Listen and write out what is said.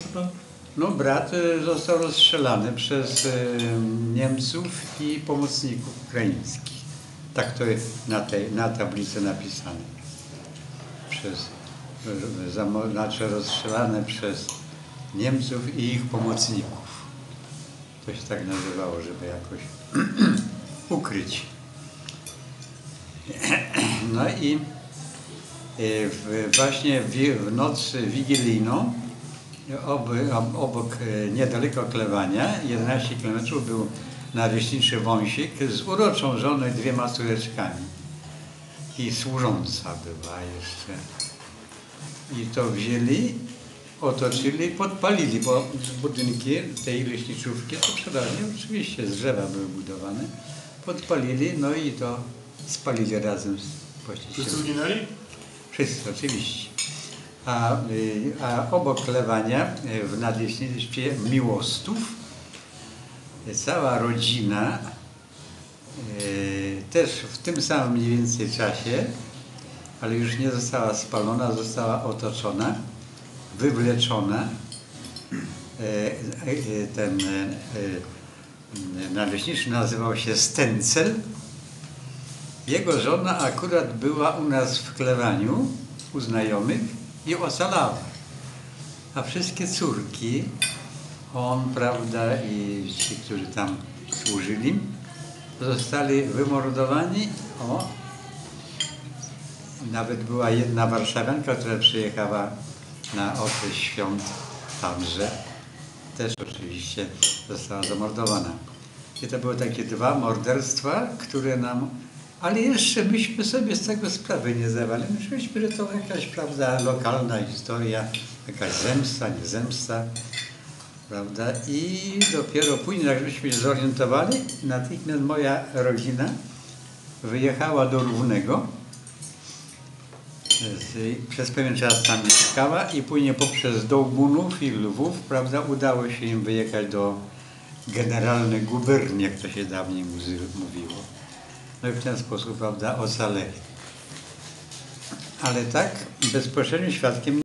pan? No brat został rozstrzelany przez Niemców i pomocników ukraińskich. Tak to jest na tablicy napisane. Znaczy rozstrzelane przez Niemców i ich pomocników. To się tak nazywało, żeby jakoś ukryć. No i właśnie w noc wigilijną obok niedaleko Klewania, 11 km, był nadleśniczy wąsik z uroczą żoną i 2 córeczkami. I służąca była jeszcze. I to wzięli, otoczyli, podpalili, bo budynki tej leśniczówki to przeważnie oczywiście z drzewa były budowane. Podpalili, no i to spalili razem z właścicielem. Wszyscy zginęli? Wszyscy, oczywiście. A obok Klewania, w nadleśnictwie Miłostów, cała rodzina, też w tym samym mniej więcej czasie, ale już nie została spalona, została otoczona, wywleczona. Ten nadleśniczy nazywał się Stencel. Jego żona akurat była u nas w Klewaniu, u znajomych, i ocalała. A wszystkie córki, on, prawda, i ci, którzy tam służyli, zostali wymordowani. Nawet była jedna warszawianka, która przyjechała na okres świąt tamże. Też oczywiście została zamordowana. I to były takie 2 morderstwa, które nam... Ale jeszcze myśmy sobie z tego sprawy nie zdawali. Myśleliśmy, że to jakaś, prawda, lokalna historia, jakaś zemsta, nie zemsta, prawda. I dopiero później, jak żeśmy się zorientowali, natychmiast moja rodzina wyjechała do Równego. Przez pewien czas tam mieszkała i później poprzez Dołbunów i Lwów, prawda, udało się im wyjechać do Generalnej Guberni, jak to się dawniej mówiło. No i w ten sposób, prawda, ocaleli. Ale tak bezpośrednim świadkiem